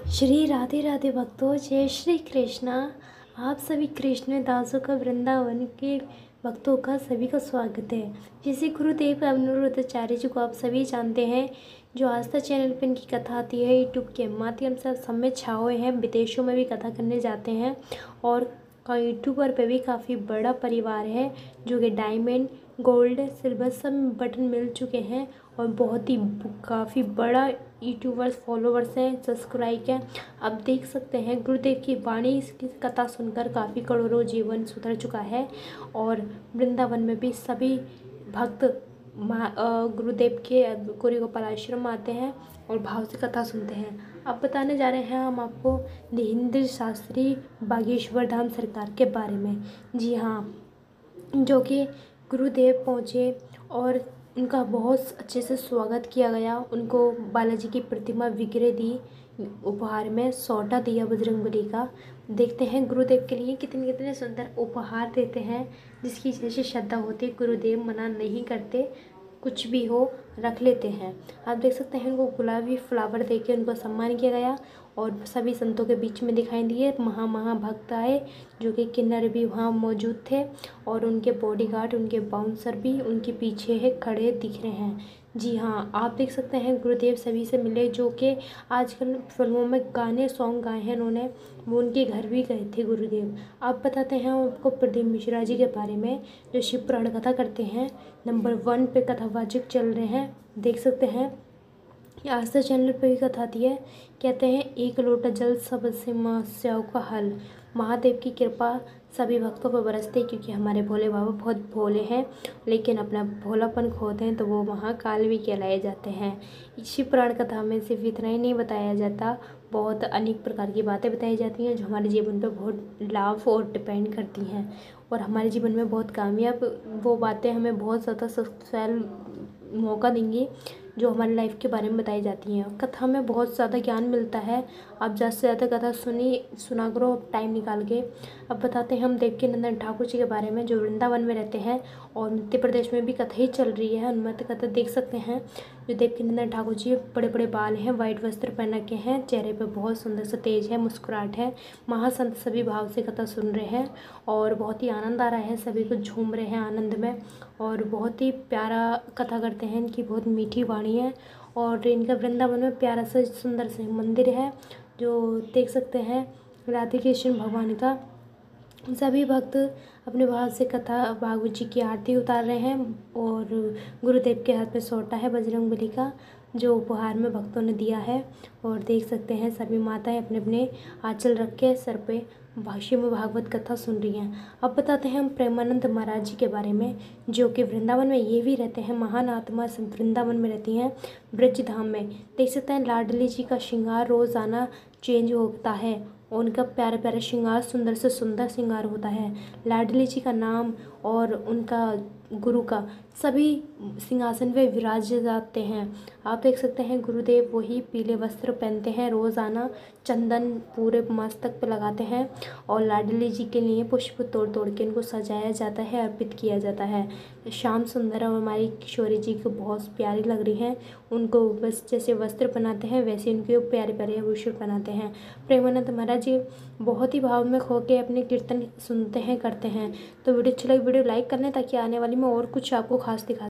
श्री राधे राधे भक्तों, जय श्री कृष्णा। आप सभी कृष्ण दासों का, वृंदावन के भक्तों का सभी का स्वागत है। जैसे गुरुदेव अनिरुद्धाचार्य जी को आप सभी जानते हैं, जो आस्था चैनल पर इनकी कथा आती है, यूट्यूब के माध्यम से सब में छाए हुए हैं, विदेशों में भी कथा करने जाते हैं और यूट्यूबर पे भी काफ़ी बड़ा परिवार है, जो कि डायमंड, गोल्ड, सिल्वर सब बटन मिल चुके हैं और बहुत ही काफ़ी बड़ा यूट्यूबर्स फॉलोवर्स हैं, सब्सक्राइब हैं। आप देख सकते हैं गुरुदेव की वाणी, इसकी कथा सुनकर काफ़ी करोड़ों जीवन सुधर चुका है और वृंदावन में भी सभी भक्त गुरुदेव के गौरी गोपाल आश्रम आते हैं और भाव से कथा सुनते हैं। अब बताने जा रहे हैं हम आपको धीरेन्द्र शास्त्री बागेश्वर धाम सरकार के बारे में। जी हाँ, जो कि गुरुदेव पहुँचे और उनका बहुत अच्छे से स्वागत किया गया। उनको बालाजी की प्रतिमा विग्रह दी, उपहार में सोटा दिया बजरंगबली का। देखते हैं गुरुदेव के लिए कितने कितने सुंदर उपहार देते हैं, जिसकी जैसी श्रद्धा होती है गुरुदेव मना नहीं करते, कुछ भी हो रख लेते हैं। आप देख सकते हैं उनको गुलाबी फ्लावर देके उनको सम्मान किया गया और सभी संतों के बीच में दिखाई दिए महाभक्त आए, जो कि किन्नर भी वहाँ मौजूद थे और उनके बॉडीगार्ड, उनके बाउंसर भी उनके पीछे है खड़े दिख रहे हैं। जी हाँ, आप देख सकते हैं गुरुदेव सभी से मिले, जो कि आजकल फिल्मों में सॉन्ग गाए हैं उन्होंने, वो उनके घर भी गए थे गुरुदेव। आप बताते हैं आपको प्रदीप मिश्रा जी के बारे में, जो शिव पुराण कथा करते हैं, नंबर 1 पे कथावाचक चल रहे हैं। देख सकते हैं आस्था चैनल पे भी कथा आती है। कहते हैं एक लोटा जल सब समस्याओं का हल। महादेव की कृपा सभी भक्तों पर बरसते, क्योंकि हमारे भोले बाबा बहुत भोले हैं, लेकिन अपना भोलापन खोते हैं तो वो महाकाल भी कहलाए जाते हैं। शिव पुराण कथा में सिर्फ इतना ही नहीं बताया जाता, बहुत अनेक प्रकार की बातें बताई जाती हैं, जो हमारे जीवन पर बहुत लाभ और डिपेंड करती हैं और हमारे जीवन में बहुत कामयाब वो बातें हमें बहुत ज़्यादा सक्सेसफुल मौका देंगी, जो हमारी लाइफ के बारे में बताई जाती हैं। कथा में बहुत ज़्यादा ज्ञान मिलता है। आप ज़्यादा से ज़्यादा कथा सुना करो टाइम निकाल के। अब बताते हैं हम देवकी नंदन ठाकुर जी के बारे में, जो वृंदावन में रहते हैं और मध्य प्रदेश में भी कथा ही चल रही है। उनमें कथा देख सकते हैं, जो देवकी नंदन ठाकुर जी, बड़े बड़े बाल हैं, वाइट वस्त्र पहन के हैं, चेहरे पर बहुत सुंदर सा तेज है, मुस्कुराहट है। महासंत सभी भाव से कथा सुन रहे हैं और बहुत ही आनंद आ रहा है, सभी को झूम रहे हैं आनंद में और बहुत ही प्यारा कथा करते हैं। इनकी बहुत मीठी वाणी है और इनका वृंदावन में प्यारा सा सुंदर से मंदिर है, जो देख सकते हैं राधे कृष्ण भगवान का। सभी भक्त अपने भाव से कथा भागवत जी की आरती उतार रहे हैं और गुरुदेव के हाथ में सोटा है बजरंगबली का, जो उपहार में भक्तों ने दिया है। और देख सकते हैं सभी माताएं अपने अपने आंचल रख के सर पे भाष्य में भागवत कथा सुन रही हैं। अब बताते हैं हम प्रेमानंद महाराज जी के बारे में, जो कि वृंदावन में ये भी रहते हैं, महान आत्मा वृंदावन में रहती हैं, ब्रज धाम में। देख सकते हैं लाडली जी का श्रृंगार रोज़ाना चेंज होता है, उनका प्यारा प्यारा श्रृंगार, सुंदर से सुंदर श्रृंगार होता है। लाडली जी का नाम और उनका गुरु का सभी सिंहासन पे विराज जाते हैं। आप देख सकते हैं गुरुदेव वही पीले वस्त्र पहनते हैं, रोज़ाना चंदन पूरे मस्तक पे लगाते हैं और लाडली जी के लिए पुष्प तोड़ तोड़ के इनको सजाया जाता है, अर्पित किया जाता है। श्याम सुंदर और हमारी किशोरी जी को बहुत प्यारी लग रही हैं, उनको बस जैसे वस्त्र बनाते हैं वैसे उनके प्यारे प्यारे आभूषण बनाते हैं। प्रेमानंद महाराज जी बहुत ही भाव में खो के अपने कीर्तन सुनते हैं, करते हैं। तो वीडियो अच्छा लगे वीडियो लाइक करने, ताकि आने वाली में और कुछ आपको खास दिखा